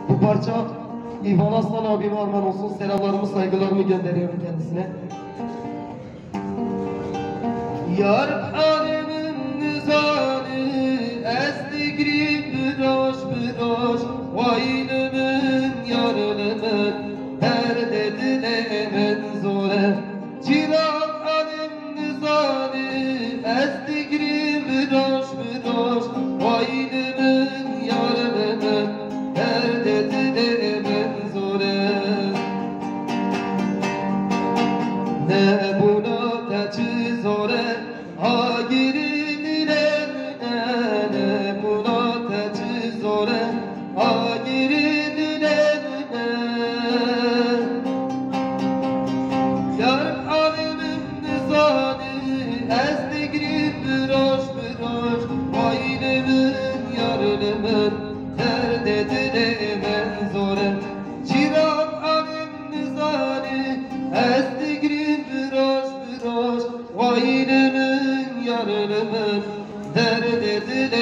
Bu parça İvan Aslan abime armağan olsun. Selamlarımı, saygılarımı gönderiyorum kendisine. Yar alimin nizanı estigrim büroş büroş Vaynımın yarılımın her dedilemen zore Cirak alim nizanı estigrim büroş büroş Vaynımın yarılımın her dedilemen zore Ne buna teçhiz zore ha giri dilerine ne buna teçhiz zore ha giri dilerine Yar alimin nizanı estigrim büroş büroş Vaynımın yarılımın ter dedilemen zore Cirak alim nizanı estigrim büroş büroş Vaynımın yarılımın ter dedilemen